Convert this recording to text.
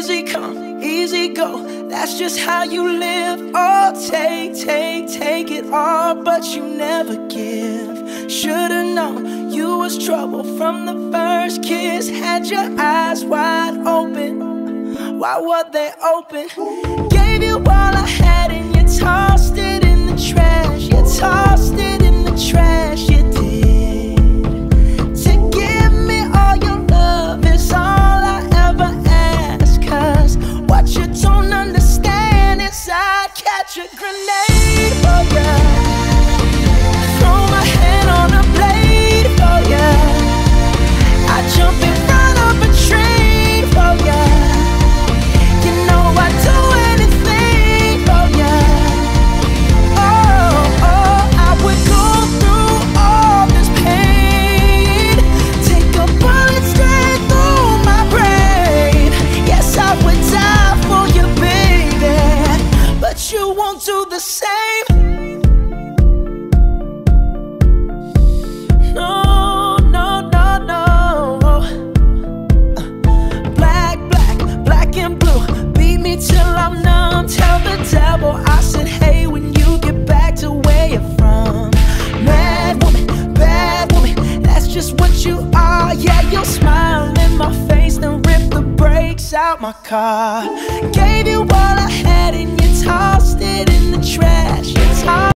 Easy come, easy go, that's just how you live. Oh, take it all, but you never give. Should've known you was trouble from the first kiss. Had your eyes wide open, why were they open? Gave you all I had and you tossed it in the trash. You tossed it in the trash, you did. To give me all your love is all I ever ask. Cause what you don't understand is I'd catch a grenade for ya, throw my hand on a blade for ya, I'd jump in front of a train for ya. You know I'd do anything for ya. Oh, I would go through all this pain, take a bullet straight through my brain. Yes, I would die for you, baby, but you won't do the same. No, no, no, no. Black and blue, beat me till I'm numb. Tell the devil I said hey when you get back to where you're from. Mad woman, bad woman, that's just what you are. Yeah, you'll smile in my face, then rip the brakes out my car. Gave you all I had and you tossed it in the trash. You tossed